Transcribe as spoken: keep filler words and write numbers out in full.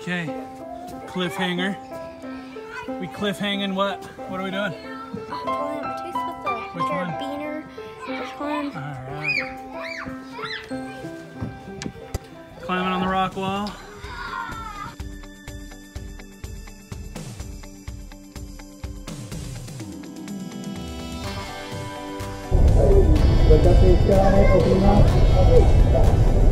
Okay, cliffhanger. We cliffhanging what? What are we doing? I'm pulling out my tooth with the Which one? carabiner. Which one? Alright. Climbing on the rock wall. Look up the sky, open up.